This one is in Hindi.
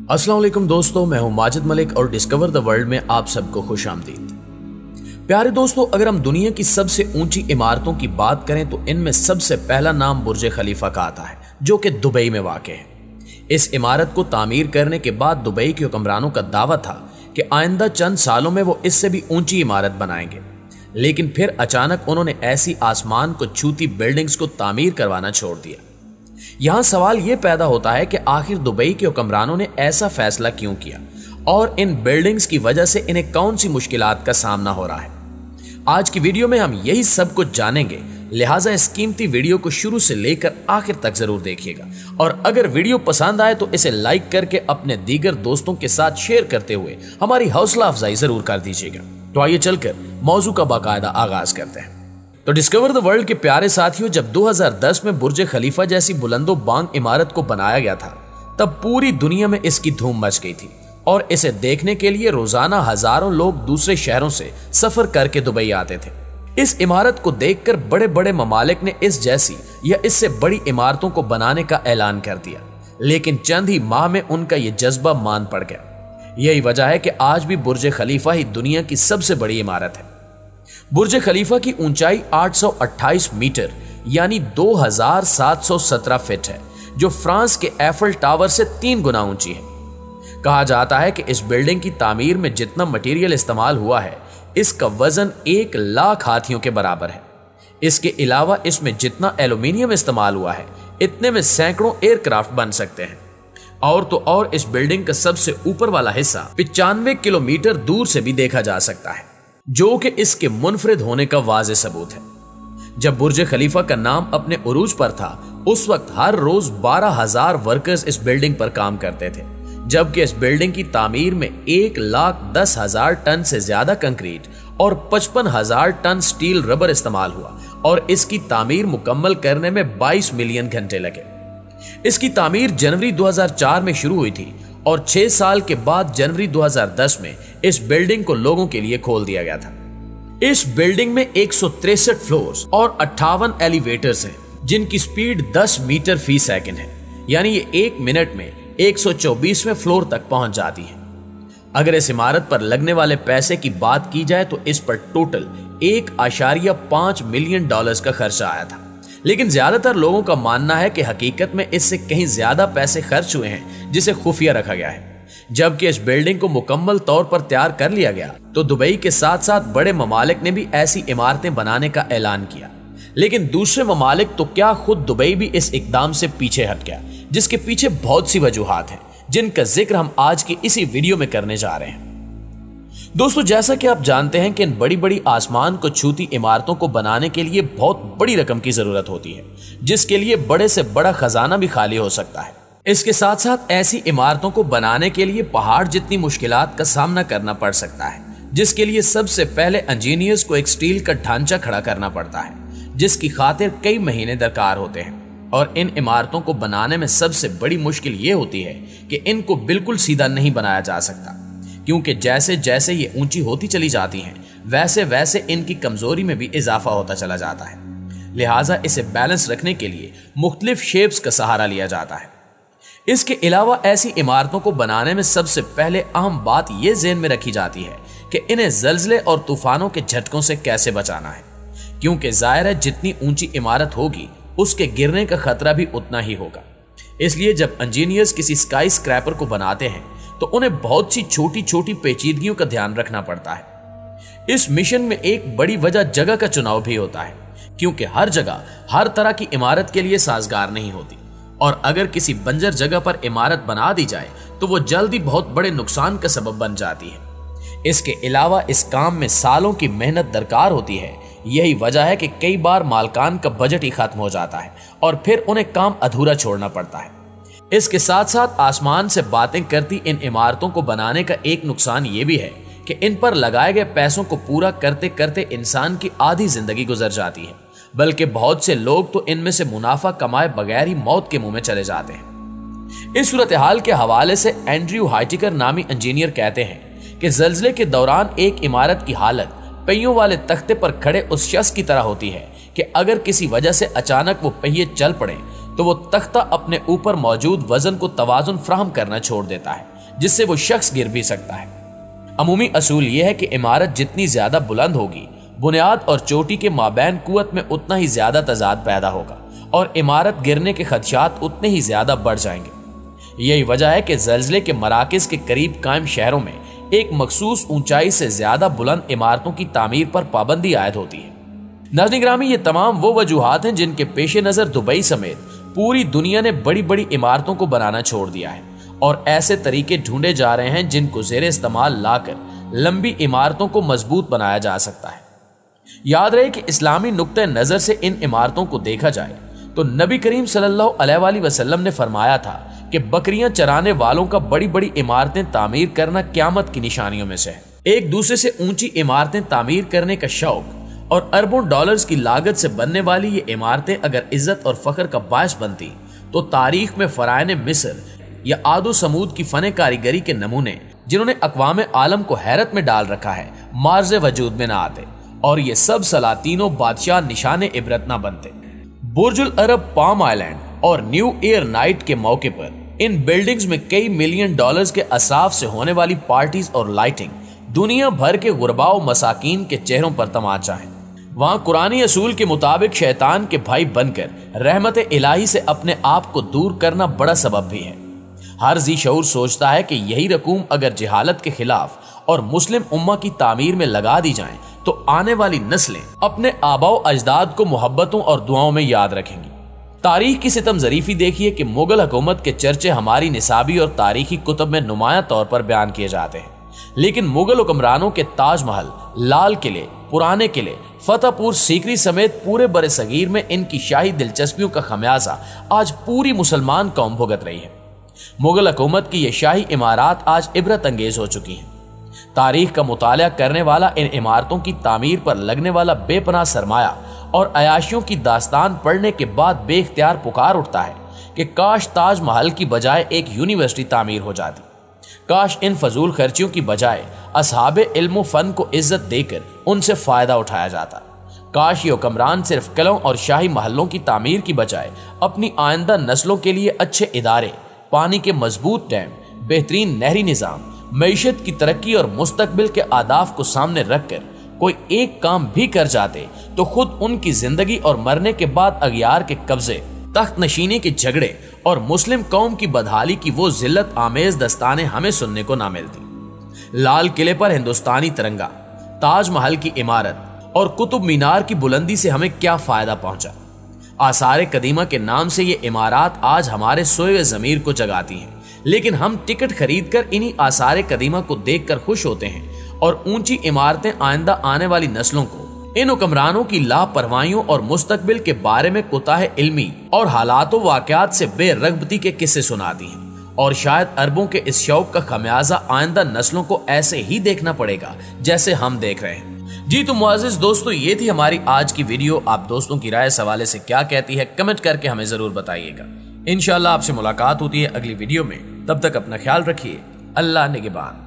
अस्सलाम वालेकुम दोस्तों, मैं हूं माजिद मलिक और डिस्कवर द वर्ल्ड में आप सबको खुश आमदीद। प्यारे दोस्तों, अगर हम दुनिया की सबसे ऊंची इमारतों की बात करें तो इनमें सबसे पहला नाम बुर्ज खलीफा का आता है, जो कि दुबई में वाक़ है। इस इमारत को तामीर करने के बाद दुबई के हुक्मरानों का दावा था कि आइंदा चंद सालों में वो इससे भी ऊंची इमारत बनाएंगे, लेकिन फिर अचानक उन्होंने ऐसी आसमान को छूती बिल्डिंग्स को तामीर करवाना छोड़ दिया। यहां सवाल यह पैदा होता है कि आखिर दुबई के हुक्मरानों ने ऐसा फैसला क्यों किया और इन बिल्डिंग्स की वजह से इन्हें कौन सी मुश्किलात का सामना हो रहा है। आज की वीडियो में हम यही सब कुछ जानेंगे, लिहाजा इस कीमती वीडियो को शुरू से लेकर आखिर तक जरूर देखिएगा और अगर वीडियो पसंद आए तो इसे लाइक करके अपने दीगर दोस्तों के साथ शेयर करते हुए हमारी हौसला अफजाई जरूर कर दीजिएगा। तो आइए चलकर मौजू का बाकायदा आगाज करते हैं। तो डिस्कवर द वर्ल्ड के प्यारे साथियों, जब 2010 में बुर्ज खलीफा जैसी बुलंदो बांग इमारत को बनाया गया था, तब पूरी दुनिया में इसकी धूम मच गई थी और इसे देखने के लिए रोजाना हजारों लोग दूसरे शहरों से सफर करके दुबई आते थे। इस इमारत को देखकर बड़े बड़े ममालिक ने इस जैसी या इससे बड़ी इमारतों को बनाने का ऐलान कर दिया, लेकिन चंद ही माह में उनका यह जज्बा मान पड़ गया। यही वजह है कि आज भी बुर्ज खलीफा ही दुनिया की सबसे बड़ी इमारत है। बुर्ज खलीफा की ऊंचाई 828 मीटर यानी 2717 फीट है, जो फ्रांस के एफल टावर से 3 गुना ऊंची है। कहा जाता है कि इस बिल्डिंग की तामीर में जितना मटेरियल इस्तेमाल हुआ है, इसका वजन 1 लाख हाथियों के बराबर है। इसके अलावा इसमें जितना एल्यूमिनियम इस्तेमाल हुआ है, इतने में सैकड़ों एयरक्राफ्ट बन सकते हैं। और तो और इस बिल्डिंग का सबसे ऊपर वाला हिस्सा 95 किलोमीटर दूर से भी देखा जा सकता है, जो कि इसके मुनफरिद होने का वाज़े सबूत है। जब बुर्ज खलीफा का नाम अपने उरूज पर था, उस वक्त हर रोज 12,000 वर्कर्स इस बिल्डिंग पर काम करते थे, जबकि इस बिल्डिंग की तामीर में 1,10,000 टन से ज्यादा कंक्रीट और 55,000 टन स्टील रबर इस्तेमाल हुआ और इसकी तामीर मुकम्मल करने में 22 मिलियन घंटे लगे। इसकी तामीर जनवरी 2004 में शुरू हुई थी और 6 साल के बाद जनवरी 2010 में इस बिल्डिंग को लोगों के लिए खोल दिया गया था। इस बिल्डिंग में 163 फ्लोर्स और 58 एलिवेटर्स हैं, जिनकी स्पीड 10 मीटर फी सेकंड है, यानी ये 1 मिनट में 124वें फ्लोर तक पहुंच जाती है। अगर इस इमारत पर लगने वाले पैसे की बात की जाए तो इस पर टोटल $1.5 मिलियन का खर्चा आया था, लेकिन ज्यादातर लोगों का मानना है कि हकीकत में इससे कहीं ज्यादा पैसे खर्च हुए हैं, जिसे खुफिया रखा गया है। जबकि इस बिल्डिंग को मुकम्मल तौर पर तैयार कर लिया गया तो दुबई के साथ साथ बड़े ममालिक ने भी ऐसी इमारतें बनाने का ऐलान किया, लेकिन दूसरे ममालिक तो क्या खुद दुबई भी इस इकदाम से पीछे हट गया, जिसके पीछे बहुत सी वजूहात हैं, जिनका जिक्र हम आज की इसी वीडियो में करने जा रहे हैं। दोस्तों, जैसा कि आप जानते हैं कि इन बड़ी बड़ी आसमान को छूती इमारतों को बनाने के लिए बहुत बड़ी रकम की जरूरत होती है, जिसके लिए बड़े से बड़ा खजाना भी खाली हो सकता है। इसके साथ साथ ऐसी इमारतों को बनाने के लिए पहाड़ जितनी मुश्किलात का सामना करना पड़ सकता है, जिसके लिए सबसे पहले इंजीनियर्स को एक स्टील का ढांचा खड़ा करना पड़ता है, जिसकी खातिर कई महीने दरकार होते हैं। और इन इमारतों को बनाने में सबसे बड़ी मुश्किल ये होती है कि इनको बिल्कुल सीधा नहीं बनाया जा सकता, क्योंकि जैसे जैसे ये ऊंची होती चली जाती हैं, वैसे वैसे इनकी कमजोरी में भी इजाफा होता चला जाता है। लिहाजा इसे बैलेंस रखने के लिए मुख्तलिफ शेप्स का सहारा लिया जाता है। इसके अलावा ऐसी इमारतों को बनाने में सबसे पहले अहम बात यह ज़हन में रखी जाती है कि इन्हें ज़ल्ज़ले और तूफानों के झटकों से कैसे बचाना है, क्योंकि जाहिर है जितनी ऊंची इमारत होगी उसके गिरने का खतरा भी उतना ही होगा। इसलिए जब इंजीनियर्स किसी स्काई स्क्रैपर को बनाते हैं तो उन्हें बहुत सी छोटी छोटी पेचीदगियों का ध्यान रखना पड़ता है। इस मिशन में एक बड़ी वजह जगह का चुनाव भी होता है, क्योंकि हर जगह हर तरह की इमारत के लिए साजगार नहीं होती और अगर किसी बंजर जगह पर इमारत बना दी जाए तो वो जल्दी बहुत बड़े नुकसान का सबब बन जाती है। इसके अलावा इस काम में सालों की मेहनत दरकार होती है। यही वजह है कि कई बार मालकान का बजट ही खत्म हो जाता है और फिर उन्हें काम अधूरा छोड़ना पड़ता है। इसके साथ साथ आसमान से बातें करती इन इमारतों को बनाने का एक नुकसान ये भी है कि इन पर लगाए गए पैसों को पूरा करते करते इंसान की आधी जिंदगी गुजर जाती है, बल्कि बहुत से लोग तो इनमें से मुनाफा कमाए बगैर ही मौत के मुंह में चले जाते हैं। इस सूरत हाल के हवाले से एंड्रयू हाइटिकर नामी इंजीनियर कहते हैं कि ज़ल्ज़ले के दौरान एक इमारत की हालत पहियों वाले तख्ते पर खड़े उस शख्स की तरह होती है कि अगर किसी वजह से अचानक वो पहिए चल पड़े तो वो तख्ता अपने ऊपर मौजूद वजन को तवाजुन फ्राहम करना छोड़ देता है जिससे वो शख्स गिर भी सकता है। अमूमी असूल यह है कि इमारत जितनी ज्यादा बुलंद होगी, बुनियाद और चोटी के माबैन कुव्वत में उतना ही ज्यादा तजाद पैदा होगा और इमारत गिरने के खदशात उतने ही ज्यादा बढ़ जाएंगे। यही वजह है कि ज़ल्ज़ले के मराकज़ के करीब कायम शहरों में एक मखसूस ऊंचाई से ज्यादा बुलंद इमारतों की तामीर पर पाबंदी आयद होती है। नाज़रीन गिरामी, ये तमाम वो वजूहात हैं जिनके पेश नज़र दुबई समेत पूरी दुनिया ने बड़ी बड़ी इमारतों को बनाना छोड़ दिया है और ऐसे तरीके ढूंढे जा रहे हैं जिनको ज़ेरे इस्तेमाल लाकर लंबी इमारतों को मजबूत बनाया जा सकता है। याद रहे कि इस्लामी नुक्ते नज़र से इन इमारतों को देखा जाए तो नबी करीम सल्लल्लाहु अलैहि वसल्लम ने फरमाया था कि बकरियां चराने वालों का बड़ी बड़ी इमारतें तामीर करना क़यामत की निशानियों में से है। एक दूसरे से ऊंची इमारतें तामीर करने का शौक और अरबों डॉलर्स की लागत से बनने वाली ये इमारतें अगर इज्जत और फख्र का बायस बनती तो तारीख में फरायने मिस्र या आदो समूद की फन कारीगरी के नमूने जिन्होंने अक़वाम आलम को हैरत में डाल रखा है मार्ज़ वजूद में ना आते और ये सब सलातीनों बादशाह निशाने इबरत ना बनते। बुर्जुल अरब, पाम आइलैंड और न्यू ईयर नाइट के मौके पर इन बिल्डिंग्स में कई मिलियन डॉलर्स के असराफ से होने वाली पार्टीज और लाइटिंग दुनिया भर के गुरबाओ मसाकीन के चेहरों पर तमाचा है। वहां कुरानी असूल के मुताबिक शैतान के भाई बनकर रहमत इलाही से अपने आप को दूर करना बड़ा सबब भी है। हर जी शऊर सोचता है कि यही रकूम अगर जिहालत के खिलाफ और मुस्लिम उम्मा की तामीर में लगा दी जाएं तो आने वाली नस्लें अपने आबाओ अजदाद को मोहब्बतों और दुआओं में याद रखेंगी। तारीख की सितम ज़रीफी देखिए कि मुगल हुकूमत के चर्चे हमारी निसाबी और तारीखी कुतुब में नुमाया तौर पर बयान किए जाते हैं, लेकिन मुगल हुक्मरानों के ताजमहल, लाल किले, पुराने किले, फतेहपुर सीकरी समेत पूरे बरे सगीर में इनकी शाही दिलचस्पियों का खमियाजा आज पूरी मुसलमान कौम भुगत रही है। मुगल हुकूमत की ये शाही इमारात आज इबरत अंगेज हो चुकी हैं। तारीख का मुताला करने वाला इन इमारतों की तामीर पर लगने वाला बेपनाह सरमाया और अयाशियों की दास्तान पढ़ने के बाद बेख्तियार पुकार उठता है कि काश ताजमहल की बजाय एक यूनिवर्सिटी तामीर हो जाती, काश इन फजूल खर्चियों की बजाय असहाबे इल्म फन को इज्जत देकर उनसे फायदा उठाया जाता, काश ये हुक्मरान सिर्फ किलों और शाही महलों की तामीर की बजाय अपनी आइंदा नस्लों के लिए अच्छे इदारे, पानी के मजबूत डैम, बेहतरीन नहरी निज़ाम, मईशत की तरक्की और मुस्तकबिल के आदाफ को सामने रखकर कोई एक काम भी कर जाते तो खुद उनकी जिंदगी और मरने के बाद अगियार के कब्जे, तख्त नशीनी के झगड़े और मुस्लिम कौम की बदहाली की वो जिल्लत आमेज दस्ताने हमें सुनने को ना मिलती। लाल किले पर हिंदुस्तानी तिरंगा, ताजमहल की इमारत और कुतुब मीनार की बुलंदी से हमें क्या फायदा पहुंचा। आसार कदीमा के नाम से ये इमारात आज हमारे सोए ज़मीर को जगाती हैं, लेकिन हम टिकट खरीद कर इन्हीं आसार कदीमा को देखकर खुश होते हैं और ऊंची इमारतें आइंदा आने वाली नस्लों को इन हुक्मरानों की लापरवाहियों और मुस्तकबिल के बारे में कोताह इल्मी और हालात वाक़यात से बेरगबती के किस्से सुनाती हैं और शायद अरबों के इस शौक का खमियाजा आइंदा नस्लों को ऐसे ही देखना पड़ेगा जैसे हम देख रहे हैं। जी तो मुअज़्ज़िज़ दोस्तों, ये थी हमारी आज की वीडियो। आप दोस्तों की राय इस हवाले से क्या कहती है कमेंट करके हमें जरूर बताइएगा। इंशाअल्लाह आपसे मुलाकात होती है अगली वीडियो में। तब तक अपना ख्याल रखिए। अल्लाह निगहबान।